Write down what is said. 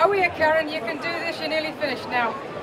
Oh yeah, Karen, you can do this. You're nearly finished now.